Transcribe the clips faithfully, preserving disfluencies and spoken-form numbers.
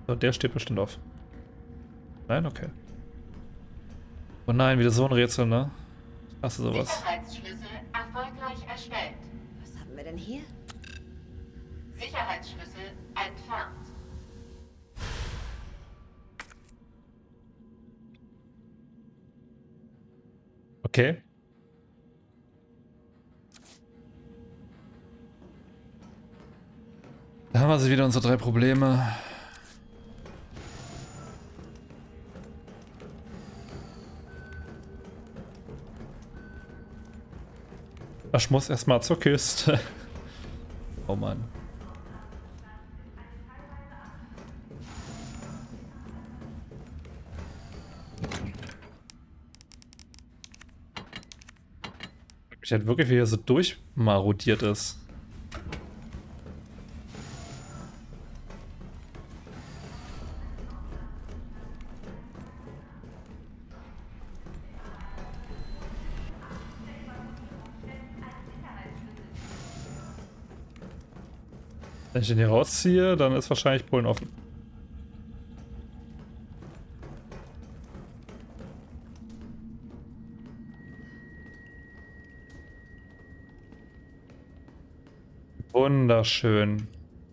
So, der steht bestimmt auf. Nein? Okay. Oh nein, wieder so ein Rätsel, ne? Ich hasse sowas. Sicherheitsschlüssel erfolgreich erstellt. Was haben wir denn hier? Sicherheitsschlüssel entfernt. Okay. Da haben wir also wieder unsere drei Probleme. Ich muss erstmal zur Kiste. Oh Mann. Ich hätte wirklich wieder so durchmarodiert ist. Wenn ich den hier rausziehe, dann ist wahrscheinlich Polen offen. Wunderschön.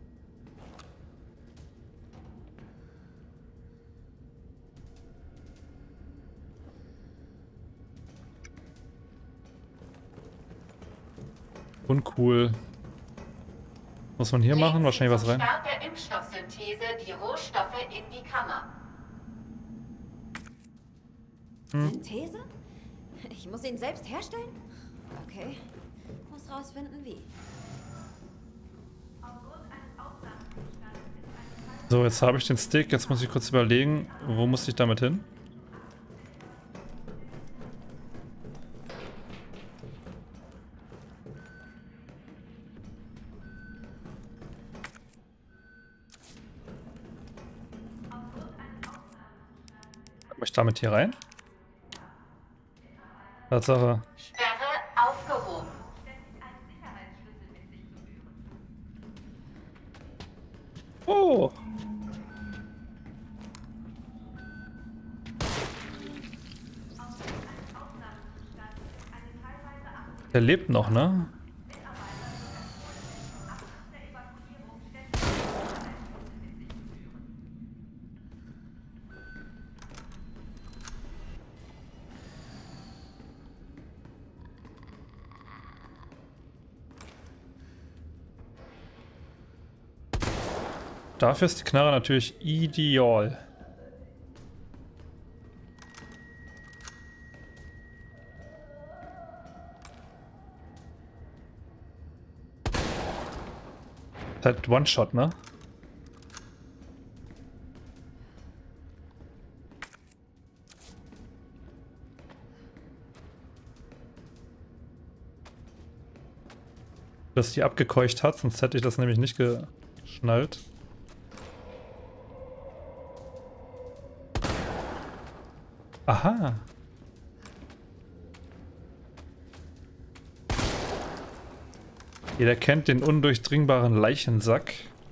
Uncool. Muss man hier machen? Wahrscheinlich was rein. Start der Impfstoffsynthese die Rohstoffe in die Kammer. Hm. Synthese? Ich muss ihn selbst herstellen? Okay. Muss rausfinden, wie. So, jetzt habe ich den Stick. Jetzt muss ich kurz überlegen, wo muss ich damit hin? Komme ich damit hier rein? Tatsache. Sperre aufgehoben. Oh! Der lebt noch, ne? Dafür ist die Knarre natürlich ideal. Halt One-Shot, ne? Dass die abgekeucht hat, sonst hätte ich das nämlich nicht geschnallt. Aha. Jeder kennt den undurchdringbaren Leichensack.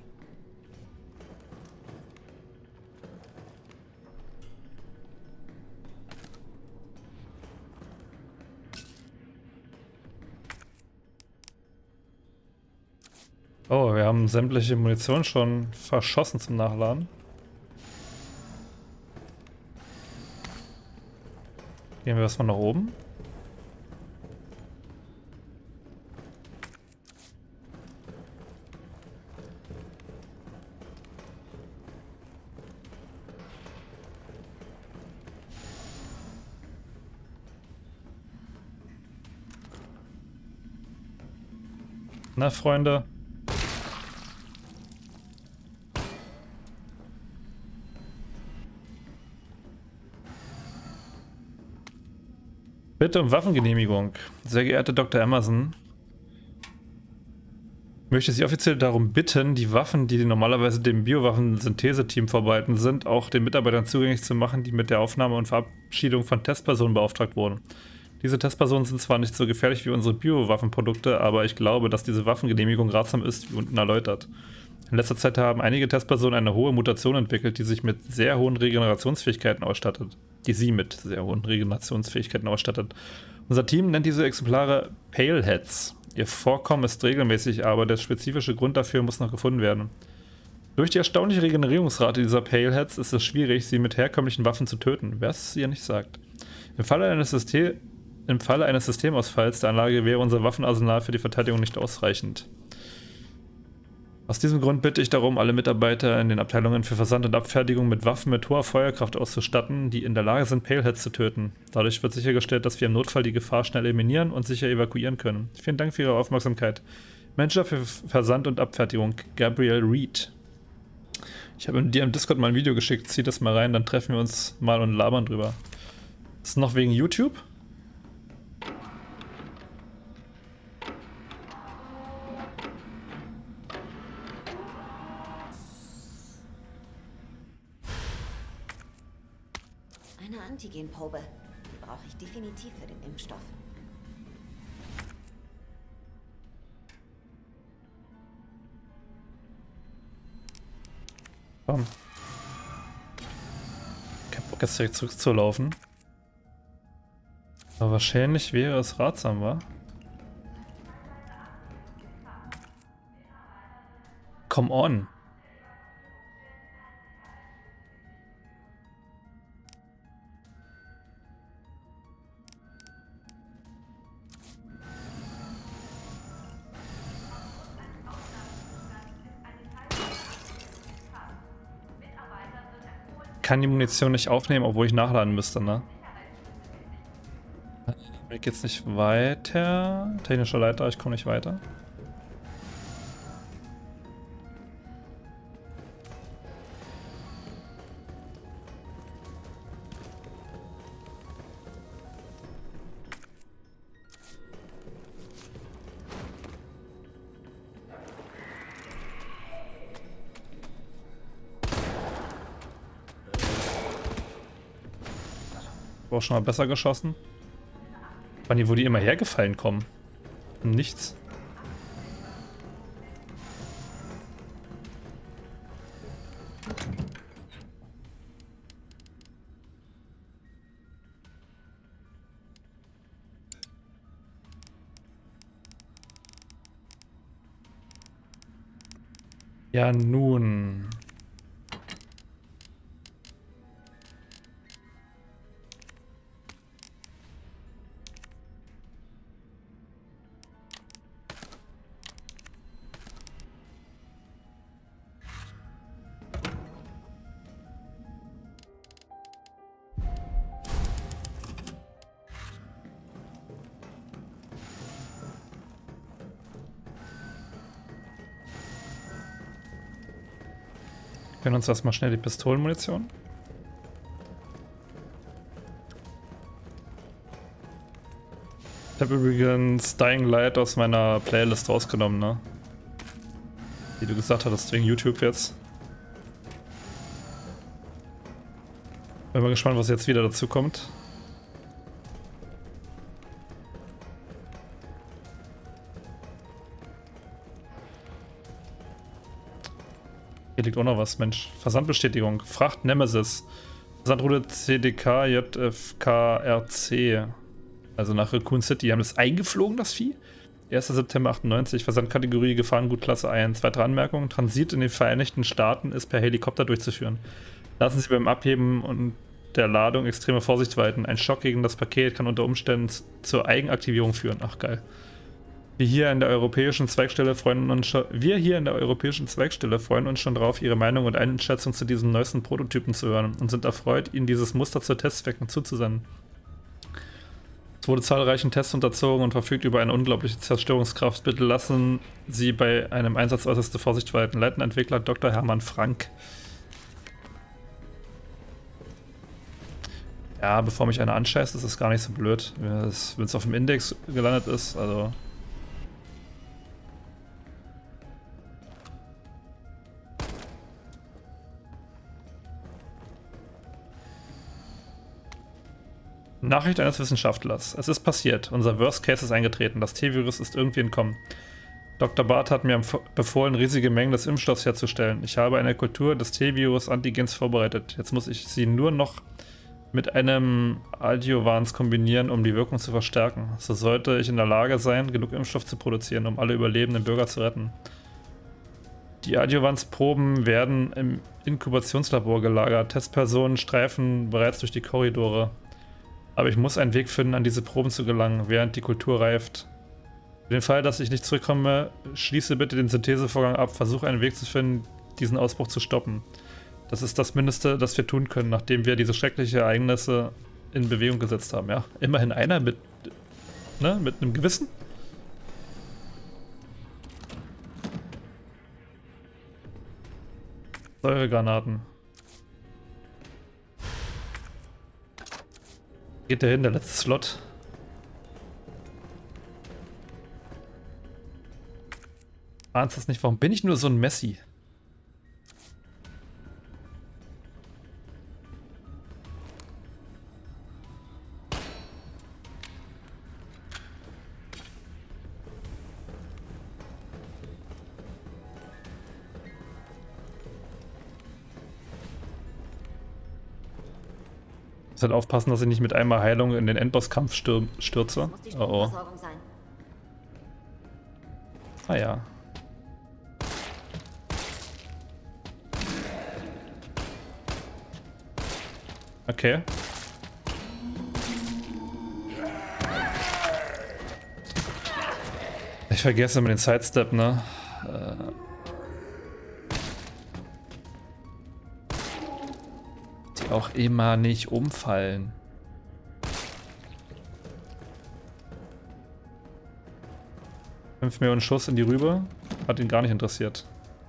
Oh, wir haben sämtliche Munition schon verschossen zum Nachladen. Gehen wir erstmal nach oben. Na, Freunde. Bitte um Waffengenehmigung. Sehr geehrte Doktor Emerson, möchte Sie offiziell darum bitten, die Waffen, die normalerweise dem Biowaffensynthese-Team vorbehalten sind, auch den Mitarbeitern zugänglich zu machen, die mit der Aufnahme und Verabschiedung von Testpersonen beauftragt wurden. Diese Testpersonen sind zwar nicht so gefährlich wie unsere Biowaffenprodukte, aber ich glaube, dass diese Waffengenehmigung ratsam ist, wie unten erläutert. In letzter Zeit haben einige Testpersonen eine hohe Mutation entwickelt, die sich mit sehr hohen Regenerationsfähigkeiten ausstattet. Die sie mit sehr hohen Regenerationsfähigkeiten ausstattet. Unser Team nennt diese Exemplare Paleheads. Ihr Vorkommen ist regelmäßig, aber der spezifische Grund dafür muss noch gefunden werden. Durch die erstaunliche Regenerierungsrate dieser Paleheads ist es schwierig, sie mit herkömmlichen Waffen zu töten, wer es ihr nicht sagt. Im Falle eines, System, im Falle eines Systemausfalls der Anlage wäre unser Waffenarsenal für die Verteidigung nicht ausreichend. Aus diesem Grund bitte ich darum, alle Mitarbeiter in den Abteilungen für Versand und Abfertigung mit Waffen mit hoher Feuerkraft auszustatten, die in der Lage sind, Paleheads zu töten. Dadurch wird sichergestellt, dass wir im Notfall die Gefahr schnell eliminieren und sicher evakuieren können. Vielen Dank für Ihre Aufmerksamkeit. Manager für Versand und Abfertigung, Gabriel Reed. Ich habe dir im Discord mal ein Video geschickt, zieh das mal rein, dann treffen wir uns mal und labern drüber. Ist noch wegen YouTube? Eine Antigenprobe. Die brauche ich definitiv für den Impfstoff. Komm. Kein Bock jetzt direkt zurückzulaufen. Aber wahrscheinlich wäre es ratsam, wa? Come on. Kann die Munition nicht aufnehmen, obwohl ich nachladen müsste, ne? Mir geht's nicht weiter. Technischer Leiter, ich komme nicht weiter. Auch schon mal besser geschossen. Wann die, wo die immer hergefallen kommen. Nichts. Ja, nun. Wir können uns erstmal schnell die Pistolenmunition. Ich habe übrigens Dying Light aus meiner Playlist rausgenommen, ne? Wie du gesagt hattest, wegen YouTube jetzt. Bin mal gespannt, was jetzt wieder dazu kommt. Hier liegt auch noch was, Mensch. Versandbestätigung. Fracht Nemesis. Versandroute C D K J F K R C. Also nach Raccoon City. Die haben das eingeflogen, das Vieh? erster September achtundneunzig. Versandkategorie Gefahrengut eins. Weitere Anmerkung. Transit in den Vereinigten Staaten ist per Helikopter durchzuführen. Lassen Sie beim Abheben und der Ladung extreme Vorsicht walten. Ein Schock gegen das Paket kann unter Umständen zur Eigenaktivierung führen. Ach geil. Wir hier in der europäischen Zweigstelle freuen uns schon, wir hier in der europäischen Zweigstelle freuen uns schon darauf, Ihre Meinung und Einschätzung zu diesen neuesten Prototypen zu hören und sind erfreut, Ihnen dieses Muster zu Testzwecken zuzusenden. Es wurde zahlreichen Tests unterzogen und verfügt über eine unglaubliche Zerstörungskraft. Bitte lassen Sie bei einem Einsatz äußerste Vorsicht walten. Leitender Entwickler Doktor Hermann Frank. Ja, bevor mich einer anscheißt, ist es gar nicht so blöd, wenn es auf dem Index gelandet ist, also... Nachricht eines Wissenschaftlers. Es ist passiert. Unser Worst Case ist eingetreten. Das T-Virus ist irgendwie entkommen. Doktor Barth hat mir befohlen, riesige Mengen des Impfstoffs herzustellen. Ich habe eine Kultur des T-Virus-Antigens vorbereitet. Jetzt muss ich sie nur noch mit einem Adjuvans kombinieren, um die Wirkung zu verstärken. So sollte ich in der Lage sein, genug Impfstoff zu produzieren, um alle überlebenden Bürger zu retten. Die Adjuvanzproben werden im Inkubationslabor gelagert. Testpersonen streifen bereits durch die Korridore. Aber ich muss einen Weg finden, an diese Proben zu gelangen, während die Kultur reift. Für den Fall, dass ich nicht zurückkomme, schließe bitte den Synthesevorgang ab. Versuche einen Weg zu finden, diesen Ausbruch zu stoppen. Das ist das Mindeste, das wir tun können, nachdem wir diese schrecklichen Ereignisse in Bewegung gesetzt haben. Ja, immerhin einer mit, ne, mit einem Gewissen. Säuregranaten. Geht der hin, der letzte Slot. Ahnst das nicht? Warum bin ich nur so ein Messi? Ich muss halt aufpassen, dass ich nicht mit einmal Heilung in den Endbosskampf stür stürze. Oh oh. Ah ja. Okay. Ich vergesse immer den Sidestep, ne? Äh. Die auch immer nicht umfallen. fünf Millionen Schuss in die Rübe. Hat ihn gar nicht interessiert.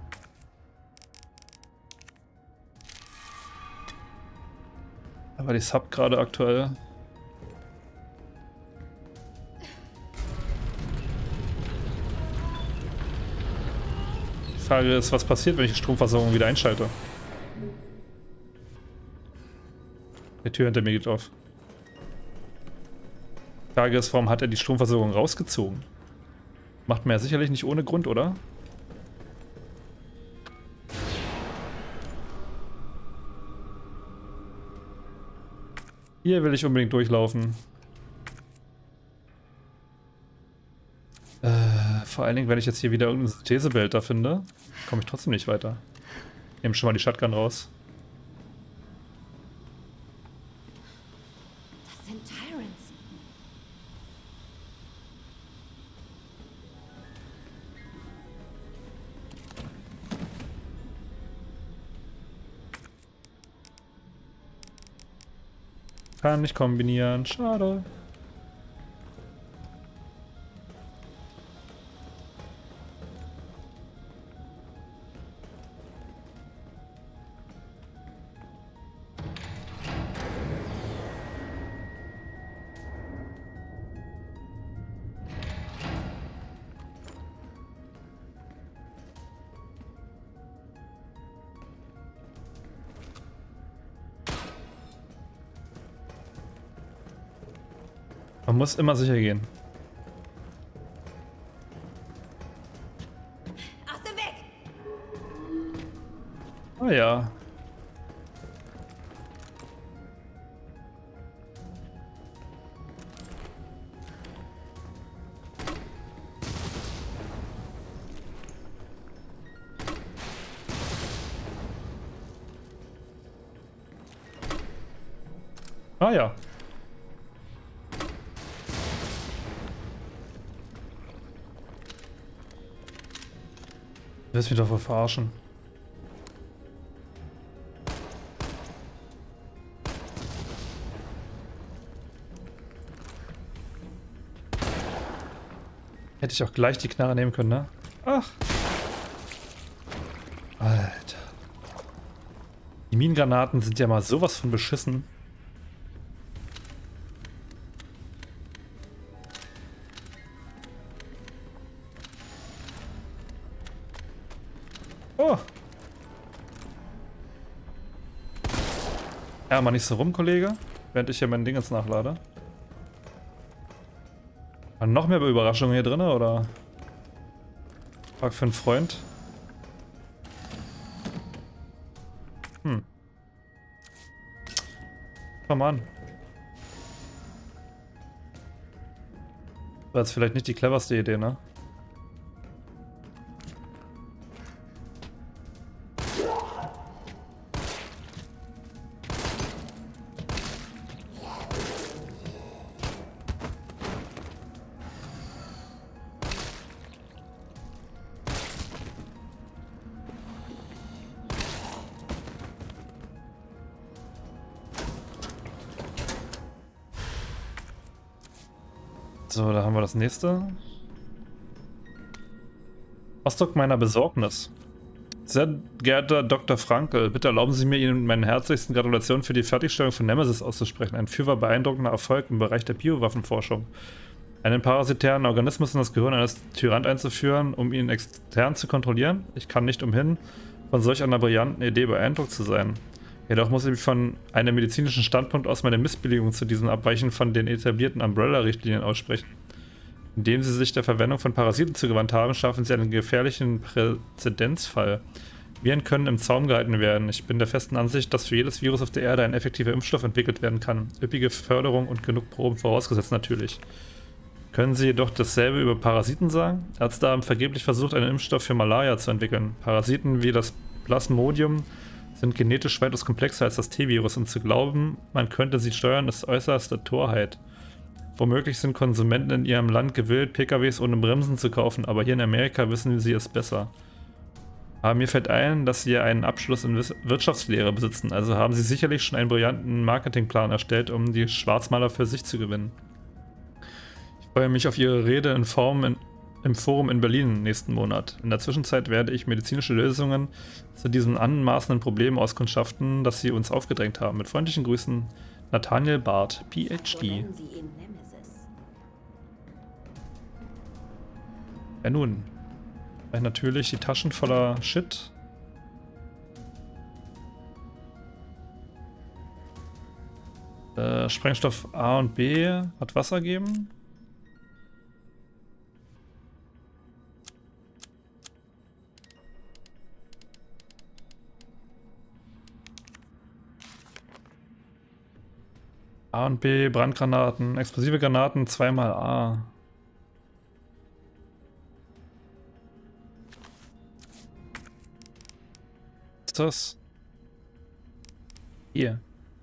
Aber die Sub gerade aktuell. Die Frage ist, was passiert, wenn ich die Stromversorgung wieder einschalte? Die Tür hinter mir geht auf. Die Frage ist, warum hat er die Stromversorgung rausgezogen? Macht man ja sicherlich nicht ohne Grund, oder? Hier will ich unbedingt durchlaufen. Äh, vor allen Dingen, wenn ich jetzt hier wieder irgendein Synthesebehälter finde, komme ich trotzdem nicht weiter. Nehme schon mal die Shotgun raus. Das sind Tyrants. Kann nicht kombinieren, schade. Man muss immer sicher gehen. Aus dem Weg! Oh ja. Ah ja. Du wirst mich doch verarschen. Hätte ich auch gleich die Knarre nehmen können, ne? Ach. Alter. Die Minengranaten sind ja mal sowas von beschissen. Oh. Ja, mal nicht so rum, Kollege. Während ich hier mein Ding jetzt nachlade. War noch mehr Überraschungen hier drin, oder? Frag für einen Freund. Hm. Komm an. War jetzt vielleicht nicht die cleverste Idee, ne? So, da haben wir das nächste. Ausdruck meiner Besorgnis. Sehr geehrter Doktor Frankel, bitte erlauben Sie mir, Ihnen meine herzlichsten Gratulationen für die Fertigstellung von Nemesis auszusprechen. Ein fürwahr beeindruckender Erfolg im Bereich der Biowaffenforschung. Einen parasitären Organismus in das Gehirn eines Tyrant einzuführen, um ihn extern zu kontrollieren? Ich kann nicht umhin, von solch einer brillanten Idee beeindruckt zu sein. Jedoch muss ich mich von einem medizinischen Standpunkt aus meine Missbilligung zu diesen Abweichen von den etablierten Umbrella-Richtlinien aussprechen. Indem sie sich der Verwendung von Parasiten zugewandt haben, schaffen sie einen gefährlichen Präzedenzfall. Viren können im Zaum gehalten werden. Ich bin der festen Ansicht, dass für jedes Virus auf der Erde ein effektiver Impfstoff entwickelt werden kann. Üppige Förderung und genug Proben vorausgesetzt natürlich. Können Sie jedoch dasselbe über Parasiten sagen? Ärzte haben vergeblich versucht, einen Impfstoff für Malaria zu entwickeln. Parasiten wie das Plasmodium sind genetisch weitaus komplexer als das T-Virus und zu glauben, man könnte sie steuern, ist äußerste Torheit. Womöglich sind Konsumenten in ihrem Land gewillt, P K Ws ohne Bremsen zu kaufen, aber hier in Amerika wissen sie es besser. Aber mir fällt ein, dass sie einen Abschluss in Wirtschaftslehre besitzen, also haben sie sicherlich schon einen brillanten Marketingplan erstellt, um die Schwarzmaler für sich zu gewinnen. Ich freue mich auf Ihre Rede in Form in im Forum in Berlin nächsten Monat. In der Zwischenzeit werde ich medizinische Lösungen zu diesen anmaßenden Problemen auskundschaften, dass sie uns aufgedrängt haben. Mit freundlichen Grüßen, Nathaniel Barth, P H D. Ja nun, natürlich die Taschen voller Shit. Äh, Sprengstoff A und B hat Wasser geben. A und B, Brandgranaten, explosive Granaten, zweimal A. Was ist das? Hier.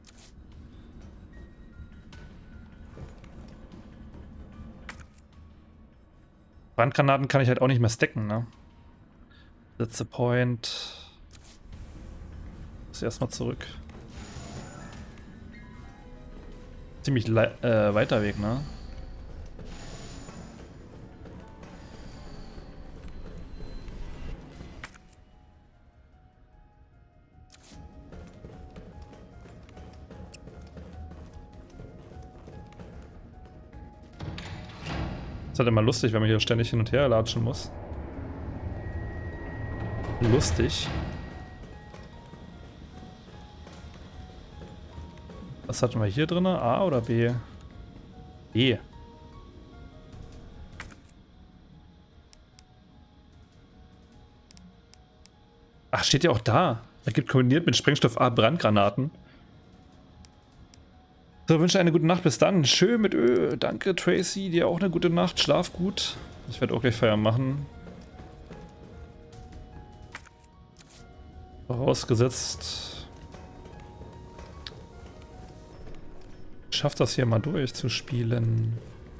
Brandgranaten kann ich halt auch nicht mehr stacken, ne? That's the point. Muss erstmal zurück. Ziemlich äh, weiter Weg, ne? Ist halt immer lustig, wenn man hier ständig hin und her latschen muss. Lustig. Was hatten wir hier drin? A oder B? B. Ach, steht ja auch da. Er gibt kombiniert mit Sprengstoff A Brandgranaten. So, wünsche eine gute Nacht. Bis dann. Schön mit Ö. Danke, Tracy. Dir auch eine gute Nacht. Schlaf gut. Ich werde auch gleich Feier machen. Vorausgesetzt... Schafft das hier mal durchzuspielen.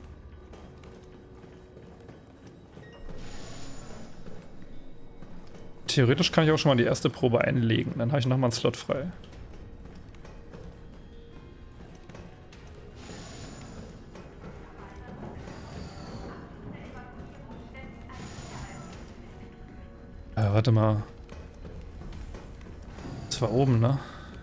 Theoretisch kann ich auch schon mal die erste Probe einlegen. Dann habe ich nochmal einen Slot frei. Äh, warte mal. Das war oben, ne?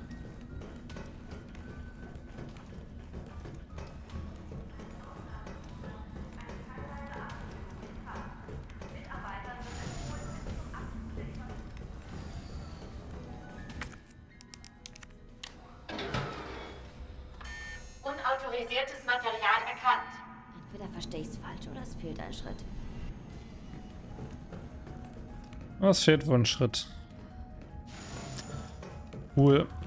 Unautorisiertes Material erkannt. Entweder verstehe ich es falsch oder es fehlt ein Schritt. Was fehlt wohl ein Schritt? Cool.